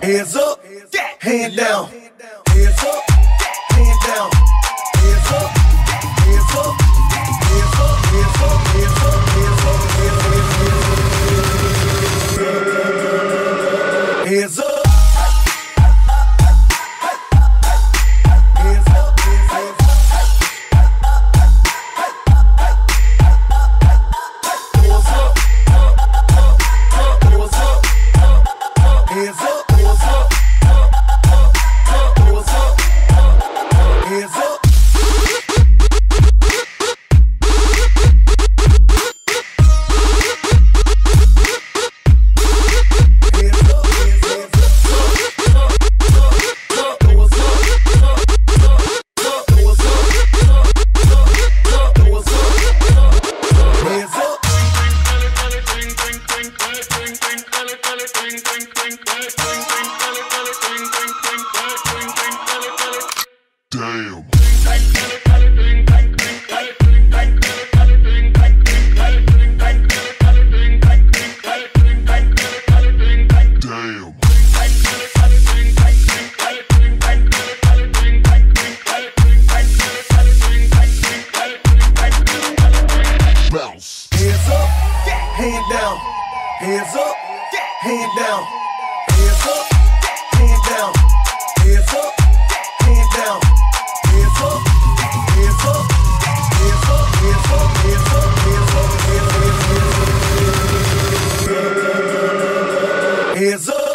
Hands up, hand down. Hands up, hand down. Hands up, hands up, hands up, hands up, hands up, hands up, hands up, hands up. Damn. Bounce. Hands up, hand down. Hands up, hand down. Hands up, hand down. Hands up, hand down. Hands up, hands up, hands up, hands up, hands up, hands up, hands up, hands up.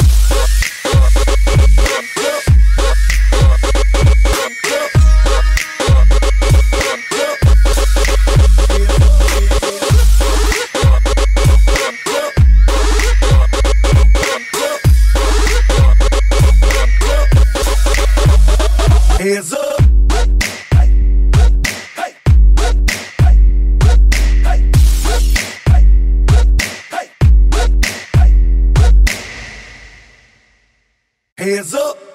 Hands up. Hands up.